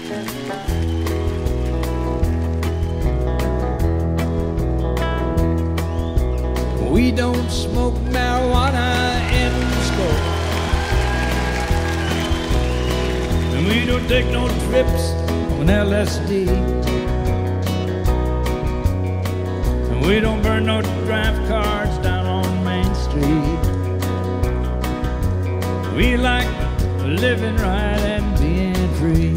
We don't smoke marijuana in the store, and we don't take no trips on LSD, and we don't burn no draft cards down on Main Street. We like living right and being free.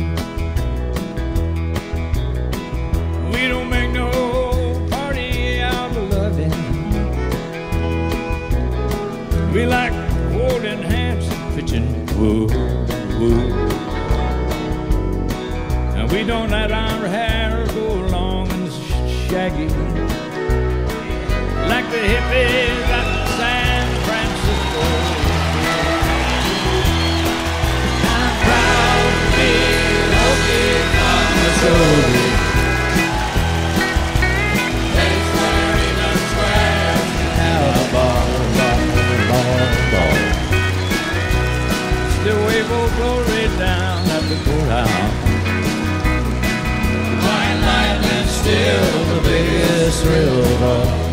We don't make no party out of loving. We like holding hands, pitching woo, woo. And we don't let our hair go long and shaggy like the hippies at San Francisco. I'm proud to be local from Missouri. Place where even squares can have a ball. Still wave old glory down at the courthouse. White lightning still the biggest thrill of all.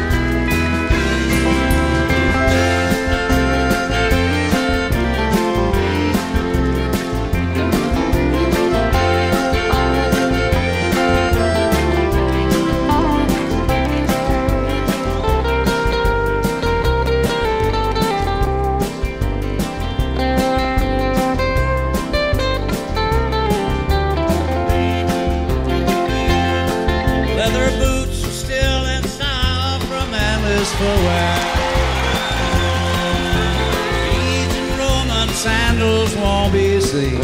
Beads and Roman sandals won't be seen.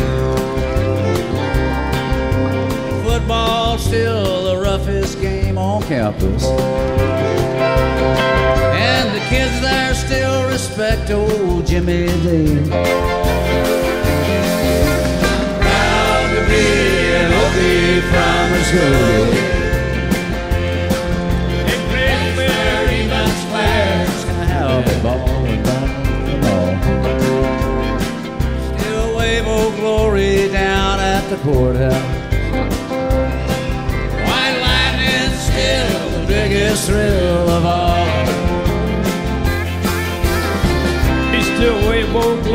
Football's still the roughest game on campus, and the kids there still respect old Jimmy Dean. I'm proud to be an Okie from Missouri. Still wave old glory down at the courthouse. White lightning's still the biggest thrill of all. We still wave old